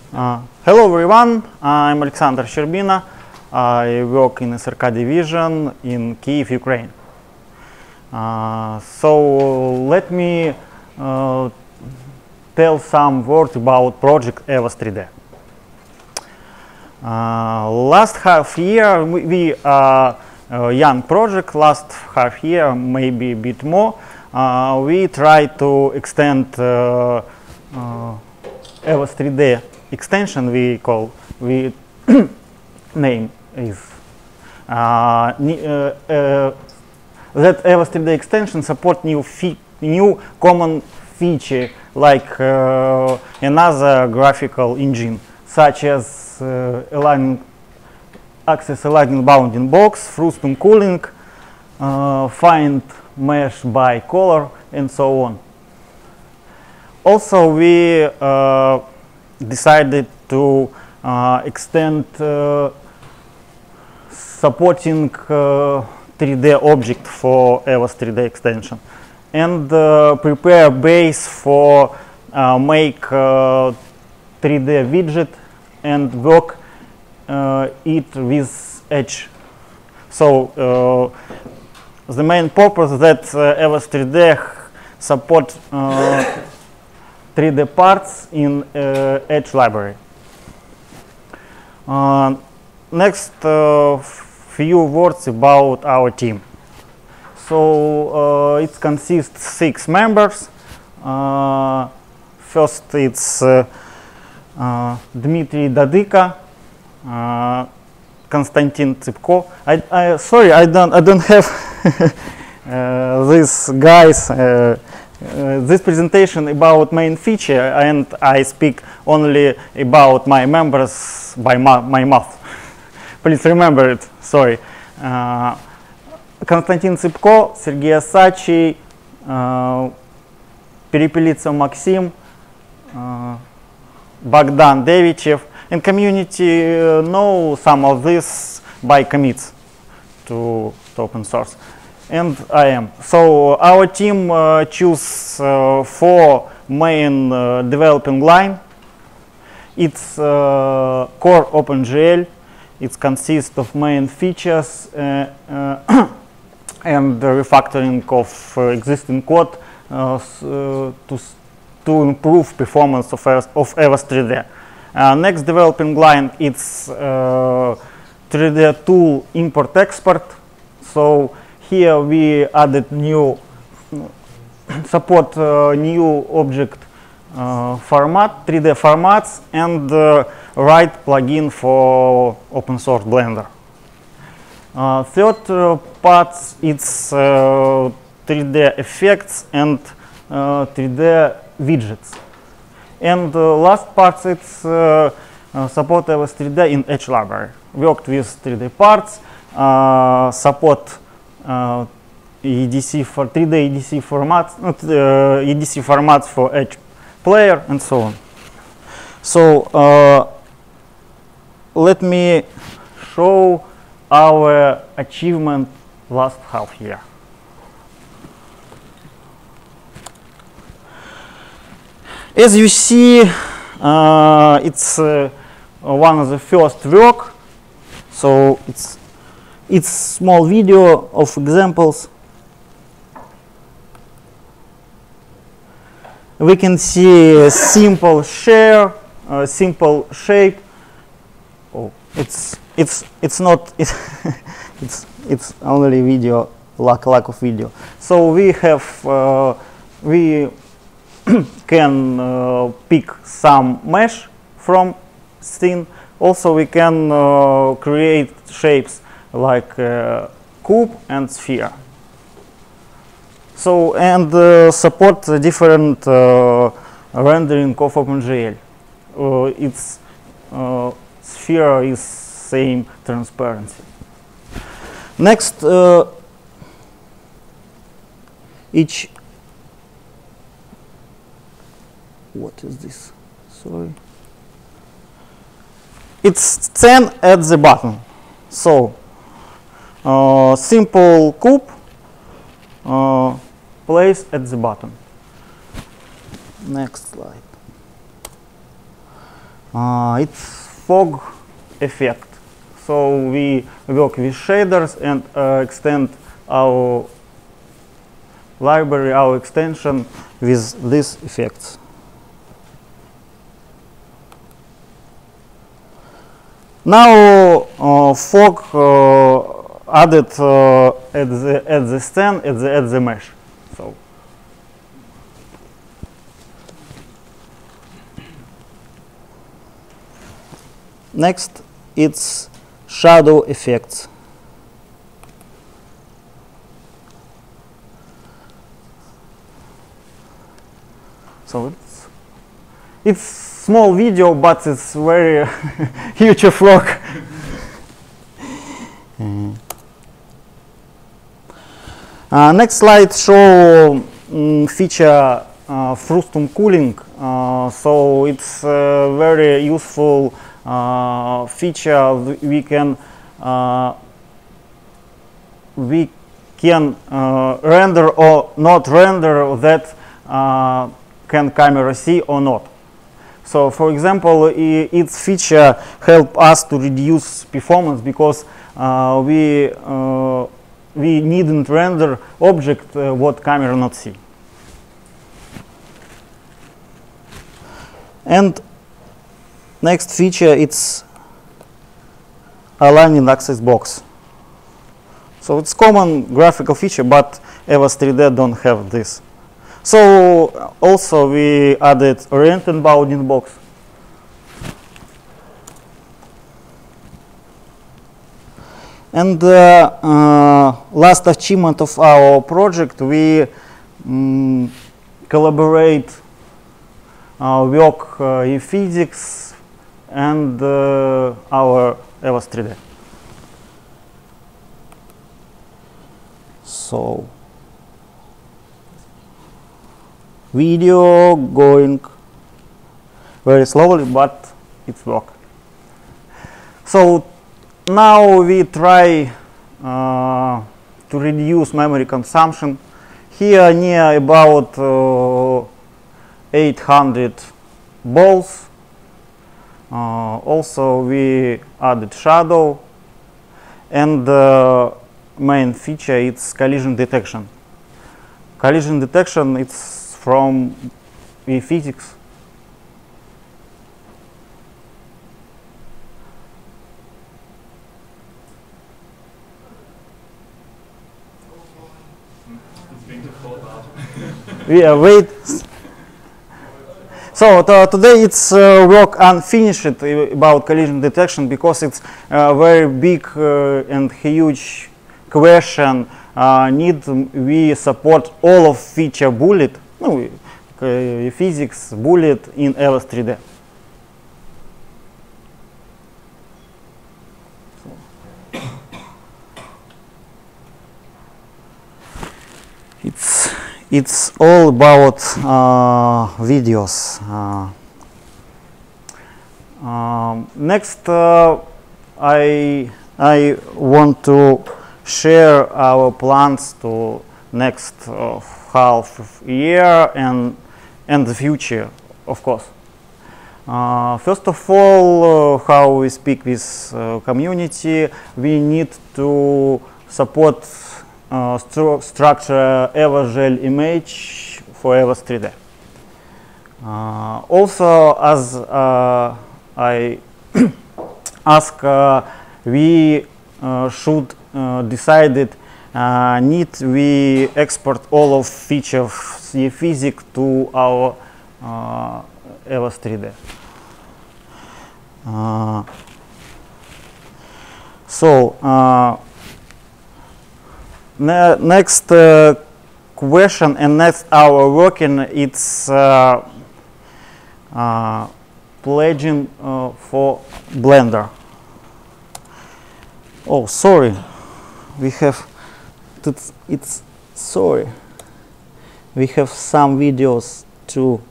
Hello everyone, I'm Alexander Sherbina. I work in SRK division in Kyiv, Ukraine. So let me tell some words about project EVOS 3D. Last half year we are a young project. Last half year, maybe a bit more, we try to extend EVOS 3D extension. We name is that EVOS 3D extension support new common feature like another graphical engine, such as access aligning bounding box, Frustum cooling, find mesh by color, and so on. Also, we decided to extend supporting 3D object for EVOS 3D extension and prepare base for make 3D widget and work it with Edge. So the main purpose that EVOS 3D support 3D parts in Edge library. Next, few words about our team. So it consists 6 members. First, it's Dmitry Dadyka, Konstantin Tsipko. Sorry, I don't have these guys. This presentation about main feature, and I speak only about my members by my mouth. Please remember it. Sorry. Konstantin Tsipko, Sergey Asachий, Перепелица Maxim, Bogdan Devichev, and community know some of this by commits to open source. And I am. So our team choose 4 main developing line. It's core OpenGL. It consists of main features and the refactoring of existing code to improve performance of EVOS 3D. Next developing line, it's 3D tool import export. So here we added new support new object format, 3D formats, and write plugin for open source Blender. Third part, it's 3D effects and 3D widgets. And last part, it's support EVOS 3D in Edge library. Worked with 3D parts, support EDC for 3D EDC formats, EDC formats for Edge player, and so on. So let me show our achievement last half year. As you see, it's one of the first work. So it's small video of examples. We can see a simple share, a simple shape. Oh, it's not it's only video, lack of video. So we have we can pick some mesh from scene. Also, we can create shapes like cube and sphere. So, and support different rendering of OpenGL. Its sphere is same transparency. Next, what is this? Sorry. It's 10 at the bottom. So, simple cube place at the bottom. Next slide. It's fog effect. So we work with shaders and extend our library, our extension with these effects. Now fog added at the stand at the mesh. So next it's shadow effects. So it's small video, but it's very huge of work. Next slide show feature frustum cooling. So it's a very useful feature. We can render or not render that can camera see or not. So, for example, its feature help us to reduce performance because we needn't render object what camera not see. And next feature it's aligning access box. So it's common graphical feature, but EVAS 3D don't have this. So also we added oriented bounding box. And last achievement of our project, we collaborate work in physics and our EVAS 3D. So video going very slowly, but it's work. So now we try to reduce memory consumption. Here near about 800 balls. Also we added shadow, and the main feature is collision detection. Collision detection, it's from physics. Yeah, wait. So today it's work unfinished about collision detection because it's a very big and huge question. Need we support all of feature bullet, no, physics bullet in EVAS 3D. It's all about videos. Next, I want to share our plans to next half year and the future, of course. First of all, how we speak with community, we need to support structure EVAGEL image for EVAS 3D. Also, as I ask, we should decided need we export all of features of physics to our EVAS 3D. Next question and next our working, it's pledging for Blender. Oh, sorry, we have we have some videos too.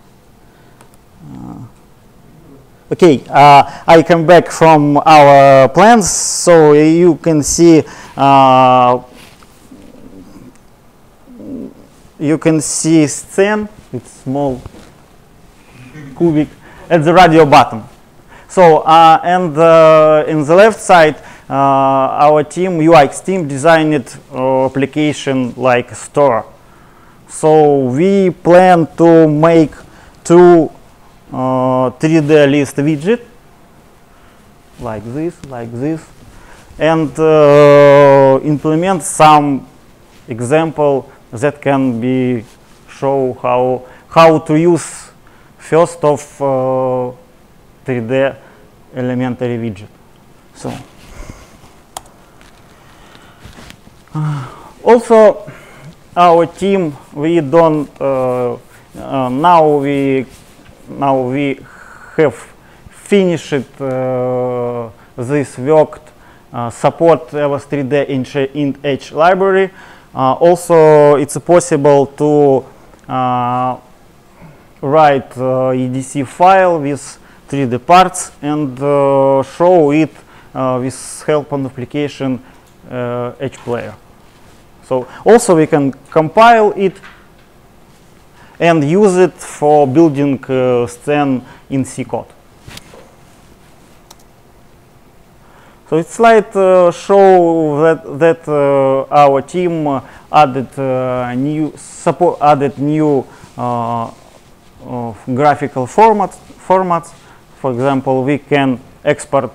Okay, I come back from our plans, so you can see scene. It's small cubic at the radio button. So, and in the left side, our team, UX team, designed application like a store. So we plan to make two 3D list widget like this, and implement some example that can be show how to use first of 3D elementary widget. So also our team, we don't now we have finished this work support EVOS 3D in Edge library. Also, it's possible to write EDC file with 3D parts and show it with help on application Edge player. So also we can compile it and use it for building scene in C code. So this slide show that our team added new graphical formats. For example, we can export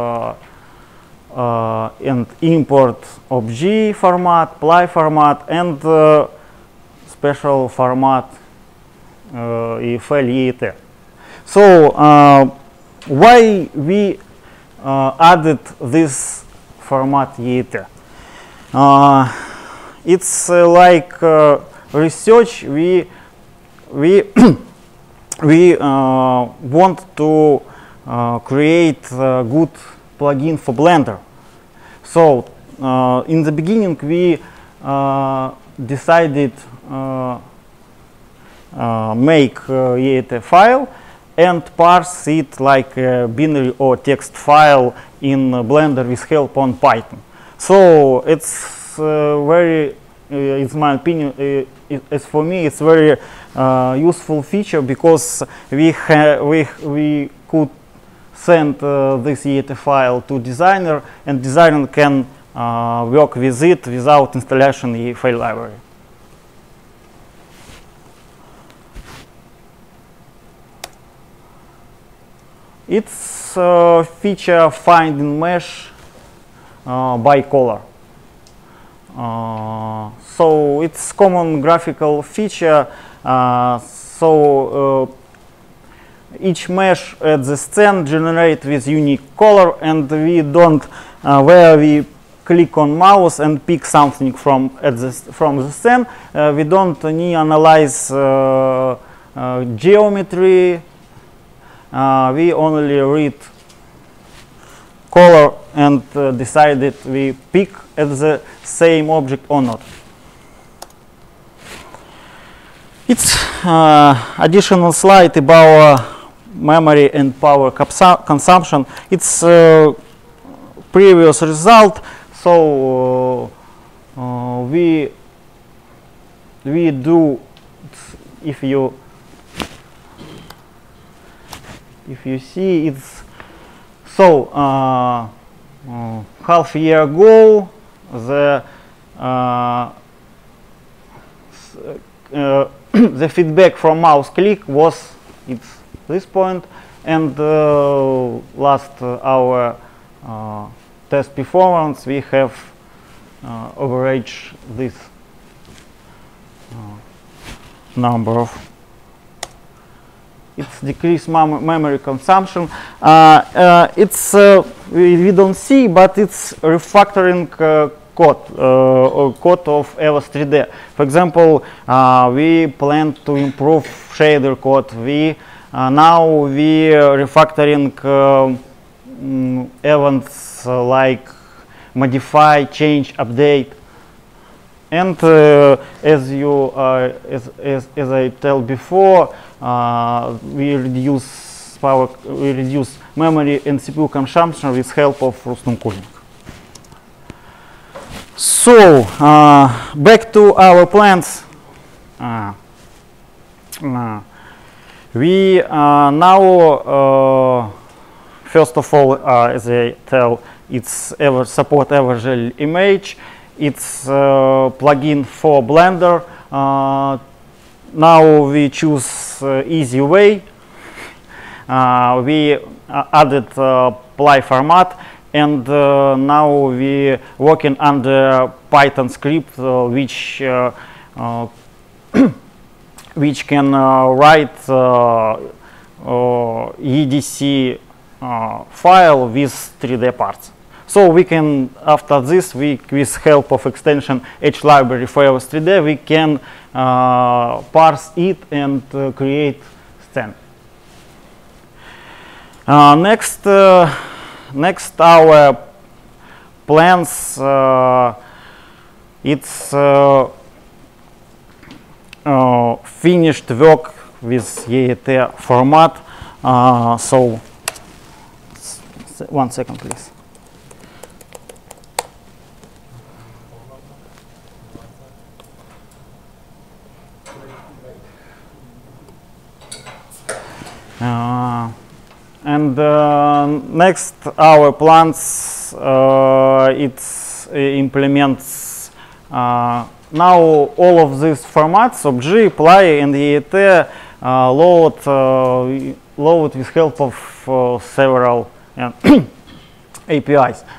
and import OBJ format, PLY format, and special format EFL EIT. So why we added this format EIT? It's like research. We want to create a good plugin for Blender. So in the beginning we decided make EIT file and parse it like a binary or text file in Blender with help on Python. So it's very, it's my opinion, as for me, it's very useful feature because we could send this EIT file to designer, and designer can work with it without installation in file library. It's feature find in mesh by color. So it's common graphical feature. Each mesh at the scene generate with unique color, and we don't where we click on mouse and pick something from the scene. We don't need analyze geometry. We only read color and decide that we pick at the same object or not. It's additional slide about memory and power consumption. It's previous result. So we do, if you see, it's so half a year ago the the feedback from mouse click was this point, and last our test performance we have average this number of. It's decreased memory consumption. It's we don't see, but it's refactoring code or code of EVOS 3D. For example, we plan to improve shader code. We now we refactoring events like modify, change, update, and as I tell before, we reduce memory and CPU consumption with help of Ruston cooling. So back to our plans. We now First of all, as I tell, it's support Evergel image. It's plugin for Blender. Now we choose easy way. We added ply format, and now we working under Python script, which which can write EDC file with 3D parts. So we can, after this, with help of extension H library for EVOS 3D, we can parse it and create scene. Next, our plans. It's finished work with EET format. So, 1 second, please. And next, our plans, it implements now all of these formats, OBJ, Ply, and EET, load with help of several APIs.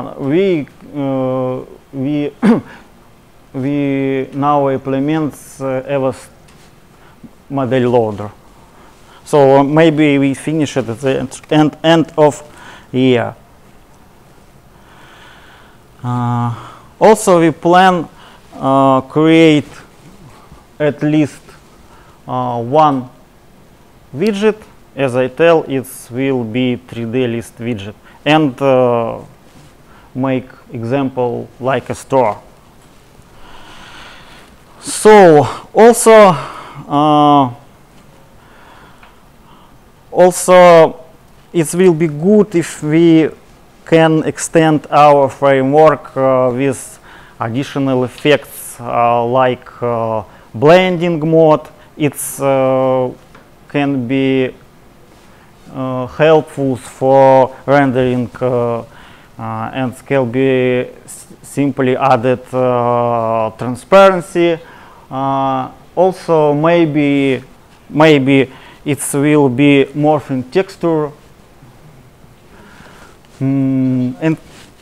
We now implement EVOS model loader. So maybe we finish it at the end of year. Also, we plan create at least one widget. As I tell, it will be 3D list widget, and make example like a store. So also it will be good if we can extend our framework with additional effects like blending mode. It can be helpful for rendering and can be simply added transparency. Also, maybe it will be morphing texture. And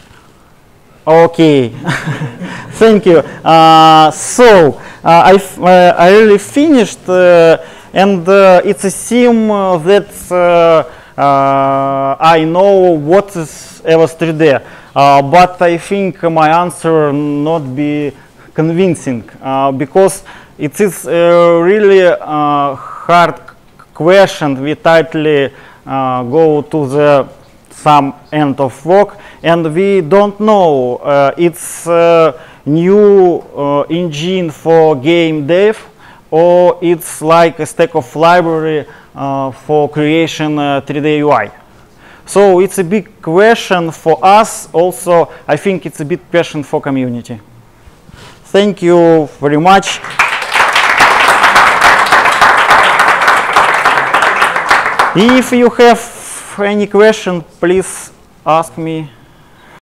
okay, thank you. So I really finished, and it's a seem that I know what is EVOS 3D, but I think my answer not be convincing because it is really hard question. We tightly go to the some end of work, and we don't know it's new engine for game dev, or it's like a stack of library for creation 3D UI. So it's a big question for us. Also, I think it's a big question for community. Thank you very much. If you have any question, please ask me.